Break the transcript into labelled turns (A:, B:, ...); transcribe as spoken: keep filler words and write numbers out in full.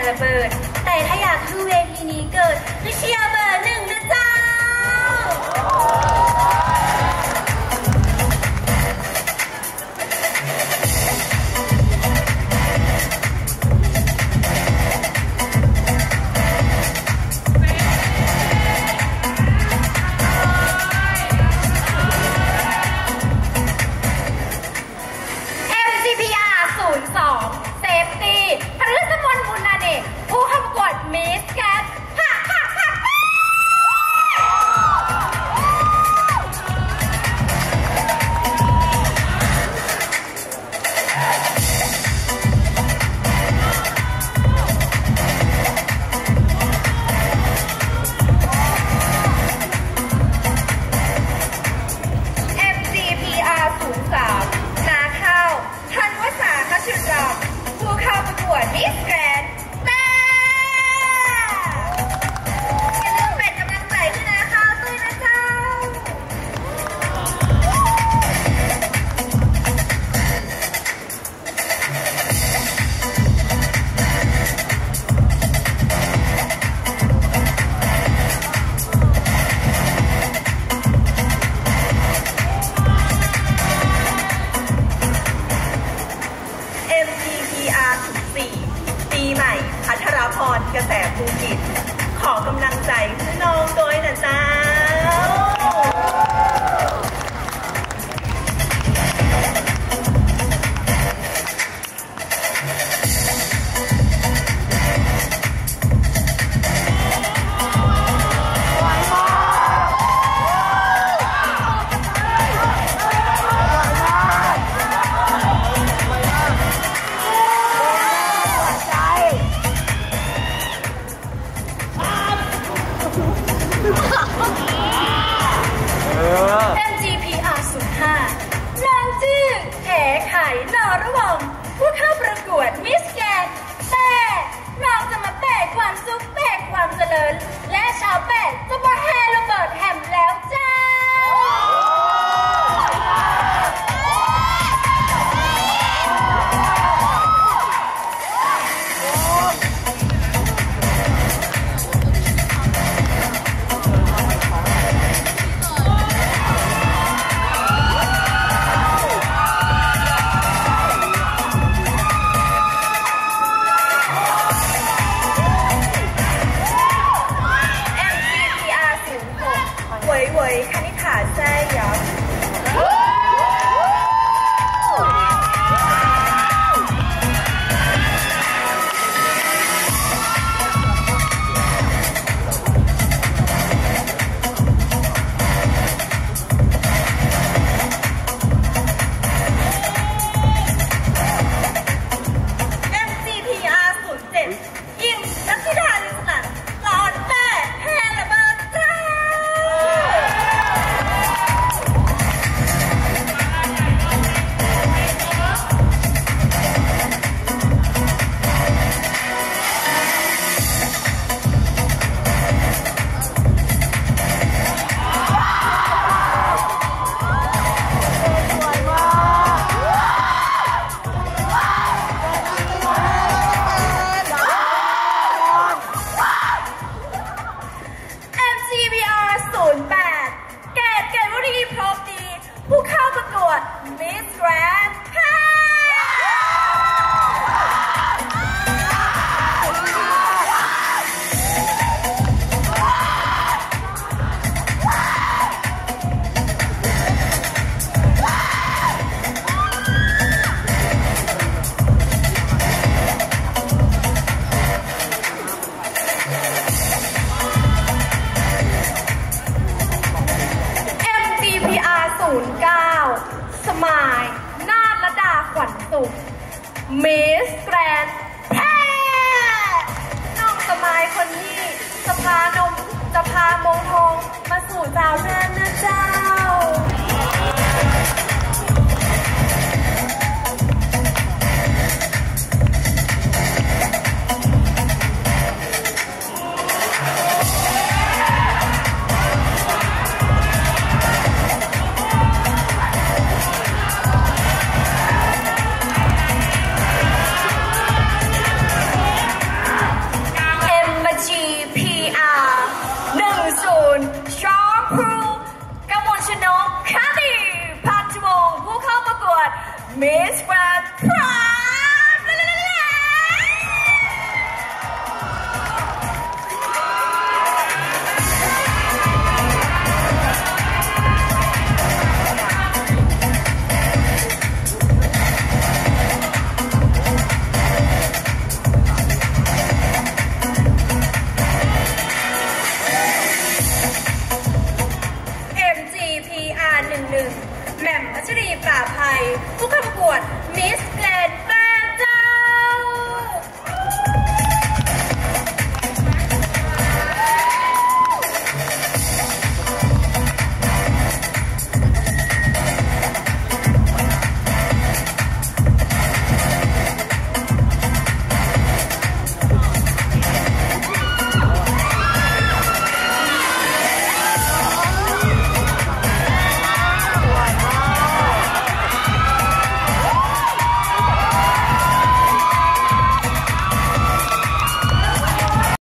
A: ระเบิดแต่ถ้าอยากคือเวทีนี้เกิดก็เชียร์เบอร์หนึ่งนะจ๊ะ
B: กระแสภูกิจขอกำลังใจพี่น้องด้วยนะจ๊ะ
A: เอ็ม จี พี อาร์ ศูนย์ ห้า นางจื้อแหไข่นอระวงผู้เข้าประกวดมิสแกรนด์แต่นางจะมาแบกความสุขแบกความเจริญและชาวแบกจะมาแห่ระเบิดแฮมแล้วจ้าผู้เข้าประกวด Miss Grand ค่ะ ศูนย์ เก้า สมายนาฏระดาขวัญสุข Miss Grand แท้น้องสมายคนนี้จะพานมจะพามงทองมาสู่เจ้านั่นนะเจ้ามิสแกร